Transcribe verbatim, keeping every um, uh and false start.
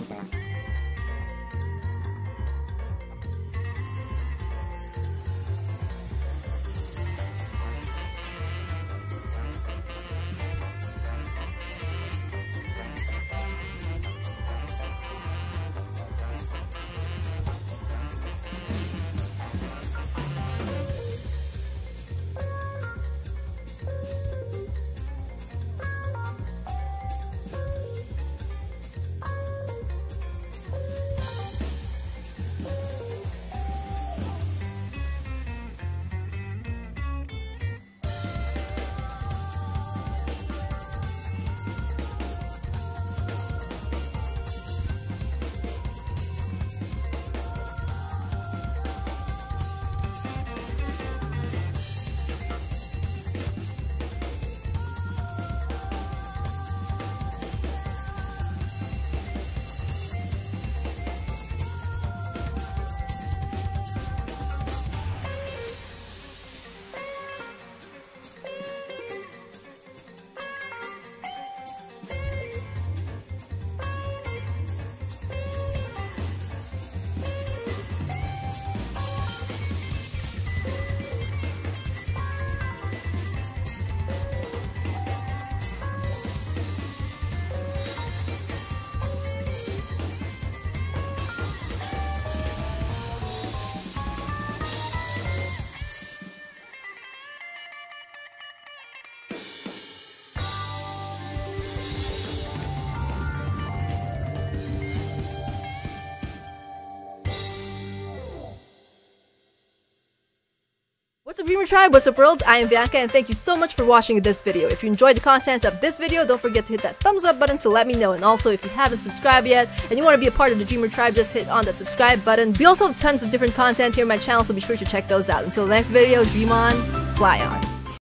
What's up, Dreamer Tribe? What's up, world? I am Bianca, and thank you so much for watching this video. If you enjoyed the content of this video, don't forget to hit that thumbs up button to let me know. And also, if you haven't subscribed yet and you want to be a part of the Dreamer Tribe, just hit on that subscribe button. We also have tons of different content here on my channel, so be sure to check those out. Until the next video, dream on, fly on.